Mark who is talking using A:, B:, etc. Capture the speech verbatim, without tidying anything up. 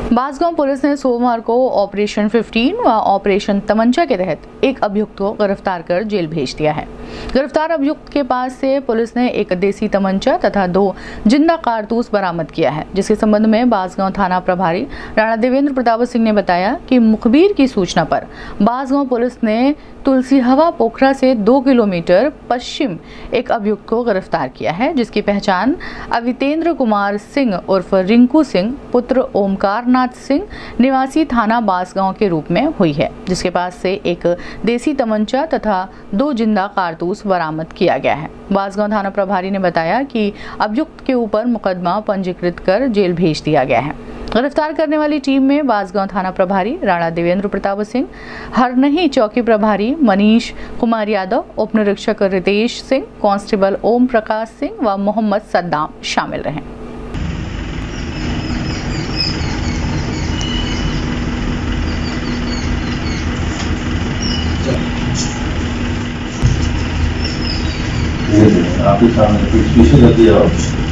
A: Bansgaon police ने सोमवार को ऑपरेशन पंद्रह व ऑपरेशन तमंचा के तहत एक अभियुक्त को गिरफ्तार कर जेल भेज दिया है। गिरफ्तार अभियुक्त के पास से पुलिस ने एक देसी तमंचा तथा दो जिंदा कारतूस बरामद किया है, जिसके संबंध में बांसगांव थाना प्रभारी राणा देवेंद्र प्रताप सिंह ने बताया कि मुखबिर की सूचना पर बांसगांव पुलिस ने तुलसी हवा पोखरा से दो किलोमीटर पश्चिम एक अभियुक्त को गिरफ्तार किया है, जिसकी पहचान अवितेंद्र कुमार सिंह उर्फ रिंकू सिंह पुत्र ओमकार नाथ सिंह निवासी थाना बांसगांव के रूप में हुई है, जिसके पास से एक देसी तमंचा तथा दो जिंदा कारतूस बरामद किया गया है। बांसगांव थाना प्रभारी ने बताया कि अभियुक्त के ऊपर मुकदमा पंजीकृत कर जेल भेज दिया गया है। गिरफ्तार करने वाली टीम में बांसगांव थाना प्रभारी राणा देवेंद्र प्रताप सिंह, हरनही चौकी प्रभारी मनीष कुमार यादव, उप निरीक्षक रितेश सिंह, कांस्टेबल ओम प्रकाश सिंह व मोहम्मद सद्दाम शामिल रहे।
B: आपके सामने कुछ पीछे कर दिया।